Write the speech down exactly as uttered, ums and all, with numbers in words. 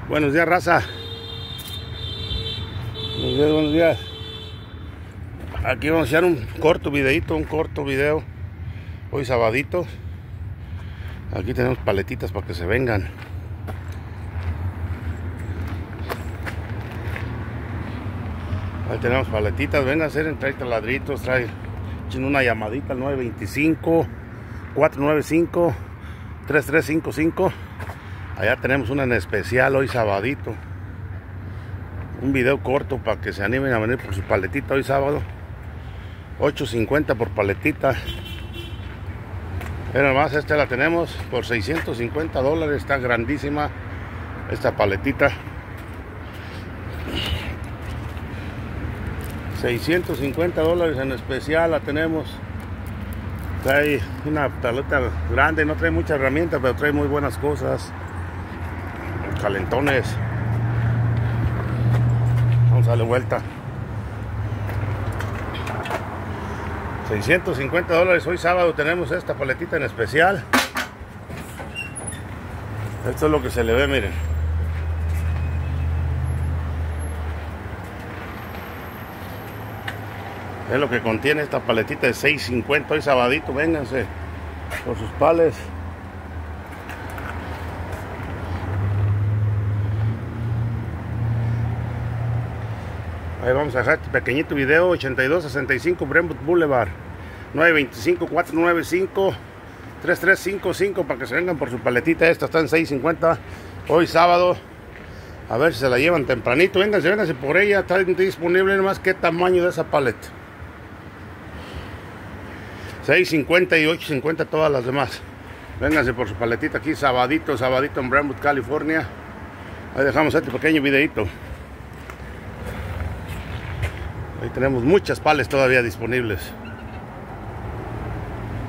Buenos días, raza. Buenos días, buenos días. Aquí vamos a hacer un corto videito, un corto video. Hoy sabadito. Aquí tenemos paletitas para que se vengan. Ahí tenemos paletitas, vengan a hacer en treinta ladritos, trae una llamadita al nueve veinticinco, cuatro nueve cinco, tres tres cinco cinco. Allá tenemos una en especial hoy sabadito. Un video corto para que se animen a venir por su paletita hoy sábado. ocho cincuenta por paletita. Pero más, esta la tenemos por seiscientos cincuenta dólares. Está grandísima esta paletita. seiscientos cincuenta dólares en especial la tenemos. Trae una paleta grande, no trae muchas herramientas, pero trae muy buenas cosas. Calentones. Vamos a darle vuelta. seiscientos cincuenta dólares. Hoy sábado tenemos esta paletita en especial. Esto es lo que se le ve, miren. Es lo que contiene esta paletita de seis cincuenta. Hoy sabadito, vénganse por sus pales. Ahí vamos a dejar este pequeñito video. Ochenta y dos sesenta y cinco Brentwood Boulevard, nueve veinticinco, cuatro nueve cinco, tres tres cinco cinco, para que se vengan por su paletita. Esta está en seis cincuenta hoy sábado. A ver si se la llevan tempranito. Vénganse, vénganse por ella. Está disponible nomás. Qué tamaño de esa paleta. seis cincuenta y ocho cincuenta todas las demás. Vénganse por su paletita aquí sabadito, sabadito en Brentwood, California. Ahí dejamos este pequeño videito. Ahí tenemos muchas pales todavía disponibles.